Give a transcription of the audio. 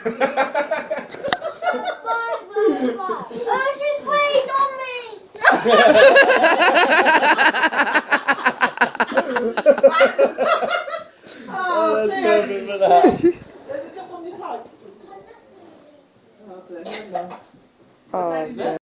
Oh, she's breathed on me! Oh, that's perfect for that. Is it just on your toe? Oh, dear. Oh,